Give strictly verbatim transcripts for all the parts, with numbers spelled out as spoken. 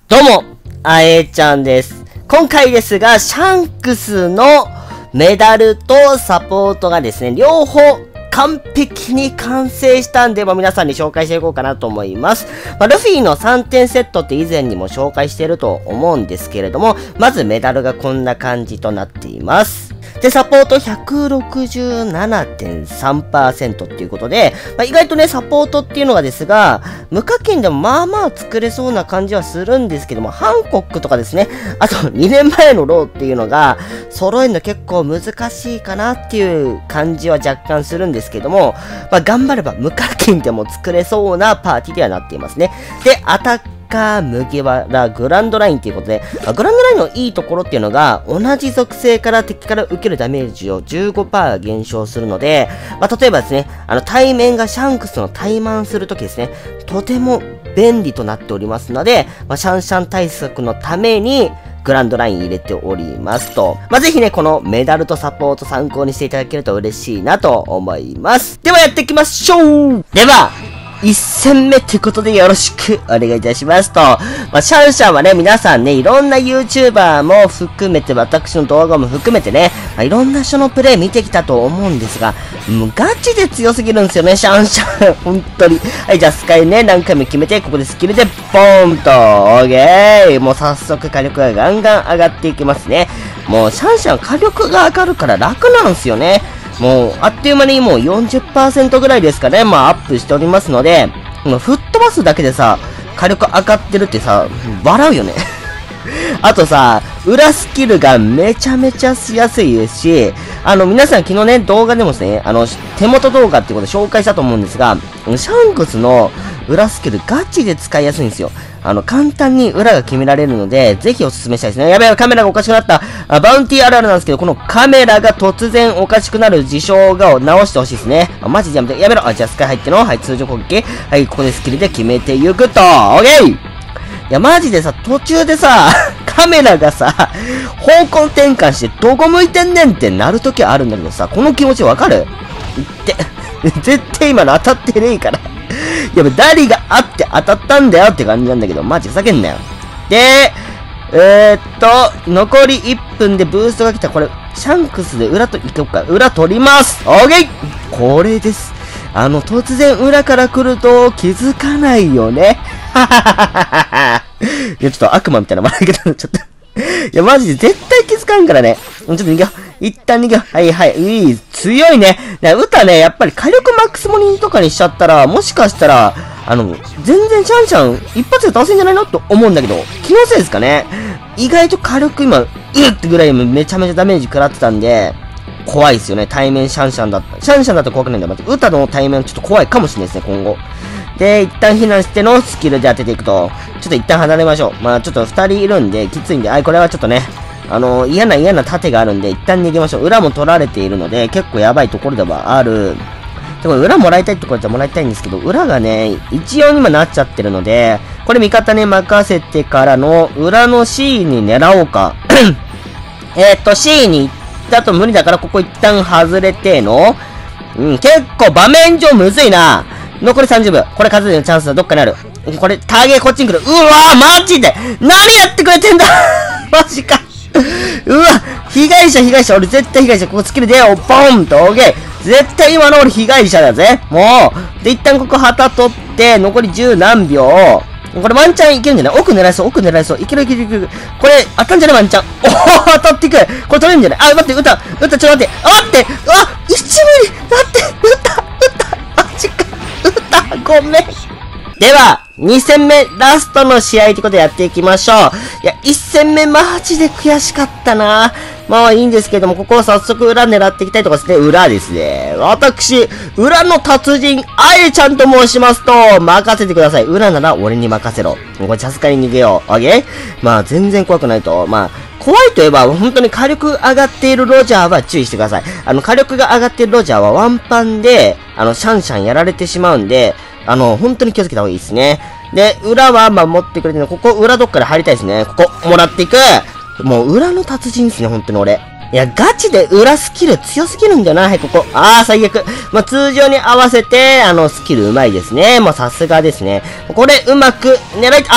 どうも、あえちゃんです。今回ですが、シャンクスのメダルとサポートがですね、両方完璧に完成したんで、まあ、皆さんに紹介していこうかなと思います。まあ、ルフィのさんてんセットって以前にも紹介していると思うんですけれども、まずメダルがこんな感じとなっています。で、サポート ひゃくろくじゅうななてんさんパーセント っていうことで、まあ、意外とね、サポートっていうのがですが、無課金でもまあまあ作れそうな感じはするんですけども、ハンコックとかですね、あとにねんまえのローっていうのが、揃えるの結構難しいかなっていう感じは若干するんですけども、まあ頑張れば無課金でも作れそうなパーティーではなっていますね。で、アタッカー、麦わら、グランドラインということで、まあ、グランドラインのいいところっていうのが、同じ属性から敵から受けるダメージを じゅうごパーセント 減少するので、まあ、例えばですね、あの、対面がシャンクスの対マンするときですね、とても便利となっておりますので、まあ、シャンシャン対策のために、グランドライン入れておりますと。まあ、ぜひね、このメダルとサポート参考にしていただけると嬉しいなと思います。ではやっていきましょう。では、一戦目ってことでよろしくお願いいたしますと。まあ、シャンシャンはね、皆さんね、いろんな YouTuber も含めて、私の動画も含めてね、まあ、いろんな人のプレイ見てきたと思うんですが、もうガチで強すぎるんですよね、シャンシャン。本当に。はい、じゃあスカイね、何回も決めて、ここでスキルで、ポーンと、オーケー。もう早速火力がガンガン上がっていきますね。もうシャンシャン火力が上がるから楽なんですよね。もう、あっという間にもう よんじゅっパーセント ぐらいですかね。まあ、アップしておりますので、この吹っ飛ばすだけでさ、火力上がってるってさ、笑うよね。あとさ、裏スキルがめちゃめちゃしやすいですし、あの、皆さん昨日ね、動画でもですね、あの、手元動画っていうことで紹介したと思うんですが、シャンクスの裏スキルガチで使いやすいんですよ。あの、簡単に裏が決められるので、ぜひお勧めしたいですね。やべえ、カメラがおかしくなった。あ、バウンティーあるあるなんですけど、このカメラが突然おかしくなる事象が直してほしいですね。あ、マジでやめて、やめろ。あ、じゃあスカイ入っての。はい、通常攻撃。はい、ここでスキルで決めていくと。オッケー。いや、マジでさ、途中でさ、カメラがさ、方向転換してどこ向いてんねんってなるときあるんだけどさ、この気持ちわかる？って、絶対今の当たってねえから。やべ、ダリがあって当たったんだよって感じなんだけど、マジふざけんなよ。で、えー、っと、残りいっぷんでブーストが来た。これ、シャンクスで裏と、いこうか。裏取ります。オーケー。これです。あの、突然裏から来ると気づかないよね。ははははは。いや、ちょっと悪魔みたいな笑い方になっちゃった。いや、マジで絶対気づかんからね。ちょっと逃げよう。一旦逃げよう。はいはい。いい。強いね。歌ね、やっぱり火力マックスモニとかにしちゃったら、もしかしたら、あの、全然シャンシャン一発で倒せんじゃないのと思うんだけど、気のせいですかね。意外と火力今、うってぐらいめちゃめちゃダメージ食らってたんで、怖いですよね。対面シャンシャンだった。シャンシャンだと怖くないんだ。待って、歌の対面ちょっと怖いかもしれないですね、今後。で、一旦避難してのスキルで当てていくと、ちょっと一旦離れましょう。まあちょっと二人いるんで、きついんで、あい、これはちょっとね、あのー、嫌な嫌な盾があるんで、一旦逃げましょう。裏も取られているので、結構やばいところではある。でも裏もらいたいところじゃもらいたいんですけど、裏がね、一応にもなっちゃってるので、これ味方に任せてからの、裏の C に狙おうか。えっと、C に行ったと無理だから、ここ一旦外れての、うん、結構場面上むずいな。残りさんじゅうびょう。これ数えるチャンスはどっかにある。これ、ターゲーこっちに来る。うわー、マジで何やってくれてんだマジかうわ、被害者被害者。俺絶対被害者。ここスキルでよ。ポンと、オーケー。絶対今の俺被害者だぜ。もう。で、一旦ここ旗取って、残り十何秒。これワンチャンいけるんじゃない？奥狙いそう、奥狙いそう。いけるいけるいける。これ、当たんじゃないワンチャン。おお、当たっていく。これ取れるんじゃない？あ、待って、撃った。撃った、ちょっと待って。あ、待って。うわ、いちミリ。待って、撃った、撃った。マジか。撃った。ごめん。では、に戦目、ラストの試合ということでやっていきましょう。いや、いち戦目マジで悔しかったな。まあいいんですけども、ここを早速裏狙っていきたいところですね。裏ですね。私、裏の達人、あえちゃんと申しますと、任せてください。裏なら俺に任せろ。これさすがに逃げよう。オッケー？まあ全然怖くないと。まあ、怖いといえば、本当に火力上がっているロジャーは注意してください。あの、火力が上がっているロジャーはワンパンで、あの、シャンシャンやられてしまうんで、あの、本当に気をつけた方がいいですね。で、裏は、まあ、持ってくれてるの、ここ、裏どっかで入りたいですね。ここ、もらっていく。もう、裏の達人ですね、本当に俺。いや、ガチで裏スキル強すぎるんじゃない？はい、ここ。あー、最悪。まあ、通常に合わせて、あの、スキル上手いですね。もうさすがですね。これ、うまく狙い、あ、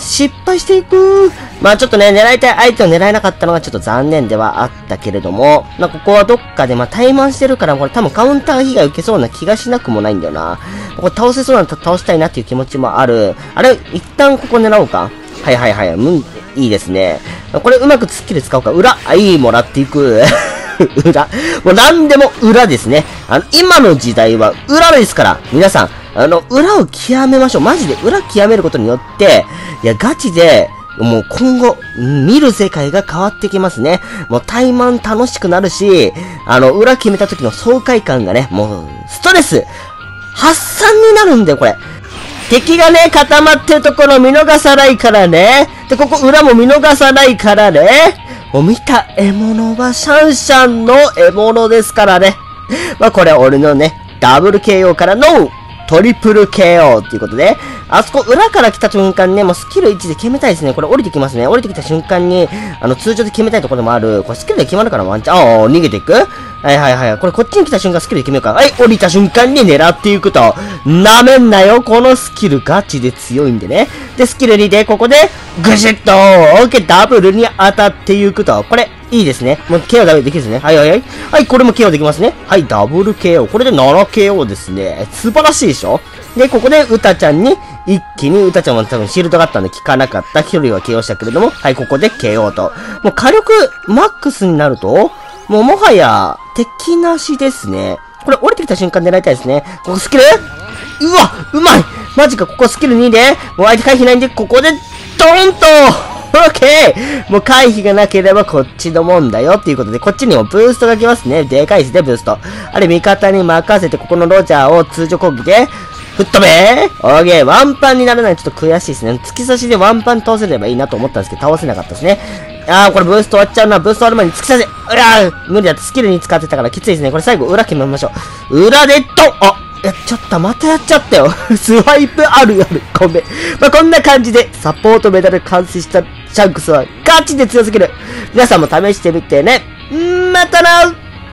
失敗していく。まあちょっとね、狙いたい相手を狙えなかったのがちょっと残念ではあったけれども、まあここはどっかでまあ怠慢してるから、これ多分カウンター被害受けそうな気がしなくもないんだよな。ここ倒せそうなの倒したいなっていう気持ちもある。あれ、一旦ここ狙おうか。はいはいはい。うん、いいですね。これうまくスキル使おうか。裏、あ、いい、もらっていく。裏。もう何でも裏ですね。あの、今の時代は裏ですから、皆さん、あの、裏を極めましょう。マジで裏極めることによって、いや、ガチで、もう今後、見る世界が変わってきますね。もう怠慢楽しくなるし、あの、裏決めた時の爽快感がね、もう、ストレス、発散になるんだよ、これ。敵がね、固まってるところ見逃さないからね。で、ここ裏も見逃さないからね。もう見た獲物はシャンシャンの獲物ですからね。まあこれは俺のね、ダブル ケーオー からのトリプル ケーオー っていうことで、あそこ裏から来た瞬間ね、もうスキルいちで決めたいですね。これ降りてきますね。降りてきた瞬間に、あの通常で決めたいところでもある。これスキルで決まるからワンチャン、ああ、逃げていく？はいはいはい。これこっちに来た瞬間スキルで決めようか。はい、降りた瞬間に狙っていくと。なめんなよ。このスキルガチで強いんでね。で、スキルにで、ここで、ぐしっと、オーケー、ダブルに当たっていくと。これ、いいですね。もう ケーオー ダブルできるですね。はいはいはい。はい、これも ケーオー できますね。はい、ダブル ケーオー。これで ななケーオー ですね。素晴らしいでしょ？で、ここで、うたちゃんに、一気に、うたちゃんは多分シールドがあったんで効かなかった。一人は ケーオー したけれども、はい、ここで ケーオー と。もう火力、マックスになると、もうもはや、敵なしですね。これ降りてきた瞬間狙いたいですね。ここスキル？うわうまいマジか、ここスキルにで、もう相手回避ないんで、ここで、ドーンとオッケーもう回避がなければこっちのもんだよっていうことで、こっちにもブーストが来ますね。でかいですね、ブースト。あれ、味方に任せて、ここのロジャーを通常攻撃で、吹っ飛べーオーケーワンパンにならない。ちょっと悔しいですね。突き刺しでワンパン倒せればいいなと思ったんですけど、倒せなかったですね。あー、これブースト終わっちゃうな。ブースト終わる前に突き刺せ。うわー無理だって。スキルに使ってたからきついですね。これ最後裏決めましょう。裏でドンあやっちゃった。またやっちゃったよ。スワイプあるある。ごめん。まあ、こんな感じでサポートメダル完成したシャンクスはガチで強すぎる。皆さんも試してみてね。んーまたな